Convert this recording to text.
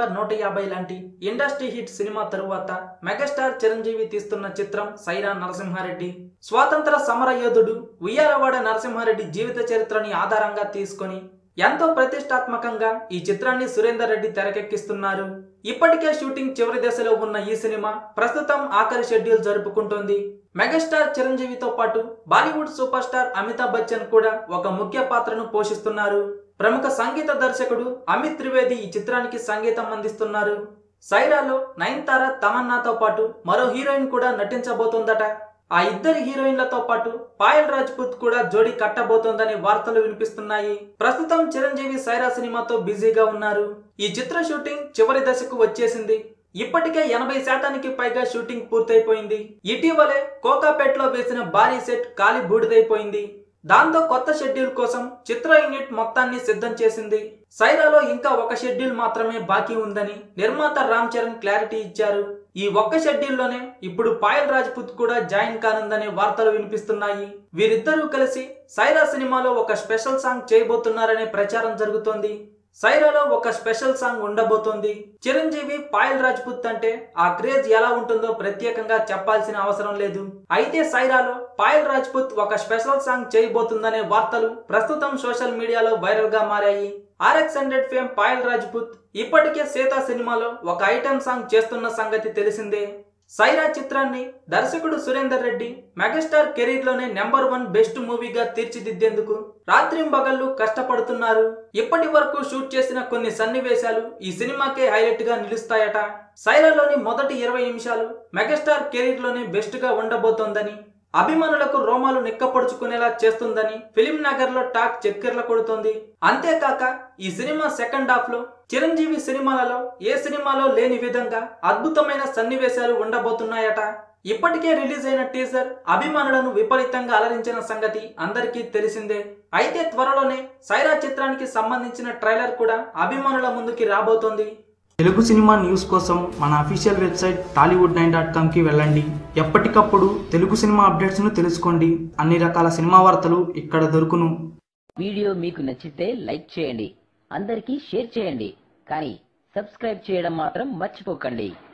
ధురంధర్ 150 లాంటి industry hit సినిమా తరువాత మెగాస్టార్ చిరంజీవి తీస్తున్న చిత్రం సైరా నరసింహారెడ్డి. స్వాతంత్ర సమర యోధుడు ఉయ్యాలవాడ నరసింహారెడ్డి జీవిత చరిత్రని ఆధారంగా తీసుకొని ఎంతో ప్రతిష్టాత్మకంగా ఈ చిత్రాన్ని సురేందర్ రెడ్డి తెరకెక్కిస్తున్నారు. ఇప్పటికే షూటింగ్ చివరి దశలో ఉన్న ఈ సినిమా ప్రస్తుతం ఆఖరి షెడ్యూల్ జరుపుకుంటోంది. మెగాస్టార్ చిరంజీవితో పాటు Bollywood super star Amitabh Bachchan కూడా ఒక ముఖ్య పాత్రను పోషిస్తున్నారు. ప్రముఖ సంగీత దర్శకుడు అమిత్ త్రివేది ఈ చిత్రానికి సంగీతం అందిస్తున్నారు. సైరాలో నయనతార, తమన్నాతో పాటు మరో హీరోయిన్ కూడా నటించబోతోందట. ఆ ఇద్దరి హీరోయిన్లతో పాటు పాయల్ రాజ్పుత్ కూడా జోడీ కట్టబోతోందనే వార్తలు వినిపిస్తున్నాయి. ప్రస్తుతం చిరంజీవి సైరా సినిమాతో బిజీగా ఉన్నారు. ఈ చిత్ర షూటింగ్ చివరి దశకు వచ్చేసింది. ఇప్పటికే 80% పైగా షూటింగ్ పూర్తయిపోయింది. ఇటీవలే కోకాపేట్లో వేసిన భారీ సెట్ కాలి బూడిదైపోయింది. దాంతో కొత్త షెడ్యూల్ కోసం చిత్ర యూనిట్ మొత్తాన్ని సిద్ధం చేసింది. సైరాలో ఇంకా ఒక షెడ్యూల్ మాత్రమే బాకీ ఉందని నిర్మాత రామ్ చరణ్ క్లారిటీ ఇచ్చారు. ఈ ఒక్క షెడ్యూల్లోనే ఇప్పుడు పాయల్ రాజ్పుత్ కూడా జాయిన్ కానుందనే వార్తలు వినిపిస్తున్నాయి. వీరిద్దరూ కలిసి సైరా సినిమాలో ఒక స్పెషల్ సాంగ్ చేయబోతున్నారనే ప్రచారం జరుగుతోంది. సైరాలో ఒక స్పెషల్ సాంగ్ ఉండబోతోంది. చిరంజీవి, పాయల్ రాజ్పుత్ అంటే ఆ క్రేజ్ ఎలా ఉంటుందో ప్రత్యేకంగా చెప్పాల్సిన అవసరం లేదు. అయితే సైరాలో పాయల్ రాజ్పుత్ ఒక స్పెషల్ సాంగ్ చేయబోతుందనే వార్తలు ప్రస్తుతం సోషల్ మీడియాలో వైరల్ గా మారాయి. RX100 ఫేమ్ పాయల్ రాజ్పుత్ ఇప్పటికే సీతా సినిమాలో ఒక ఐటెం సాంగ్ చేస్తున్న సంగతి తెలిసిందే. సైరా చిత్రాన్ని దర్శకుడు సురేందర్ రెడ్డి మెగాస్టార్ కెరీర్ లోనే #1 బెస్ట్ మూవీగా తీర్చిదిద్దేందుకు రాత్రింబగళ్లు కష్టపడుతున్నారు. ఇప్పటి వరకు షూట్ చేసిన కొన్ని సన్నివేశాలు ఈ సినిమాకే హైలైట్ గా నిలుస్తాయట. సైరాలోని మొదటి 20 నిమిషాలు మెగాస్టార్ కెరీర్ లోనే బెస్ట్ గా ఉండబోతోందని, అభిమానులకు రోమాలు నిక్కపొడుచుకునేలా చేస్తుందని ఫిలిం నగర్ లో టాక్ చక్కెర్ల కొడుతోంది. అంతేకాక ఈ సినిమా సెకండ్ హాఫ్ లో చిరంజీవి సినిమాలలో ఏ సినిమాలో లేని విధంగా అద్భుతమైన సన్నివేశాలు ఉండబోతున్నాయట. ఇప్పటికే రిలీజ్ అయిన టీజర్ అభిమానులను విపరీతంగా అలరించిన సంగతి అందరికీ తెలిసిందే. అయితే త్వరలోనే సైరా చిత్రానికి సంబంధించిన ట్రైలర్ కూడా అభిమానుల ముందుకి రాబోతోంది. తెలుగు సినిమా న్యూస్ కోసం మన అఫీషియల్ వెబ్సైట్ tollywood9.comకి వెళ్ళండి. ఎప్పటికప్పుడు తెలుగు సినిమా అప్డేట్స్ను తెలుసుకోండి. అన్ని రకాల సినిమా వార్తలు ఇక్కడ దొరుకును. వీడియో మీకు నచ్చితే లైక్ చేయండి, అందరికీ షేర్ చేయండి, కానీ సబ్స్క్రైబ్ చేయడం మాత్రం మర్చిపోకండి.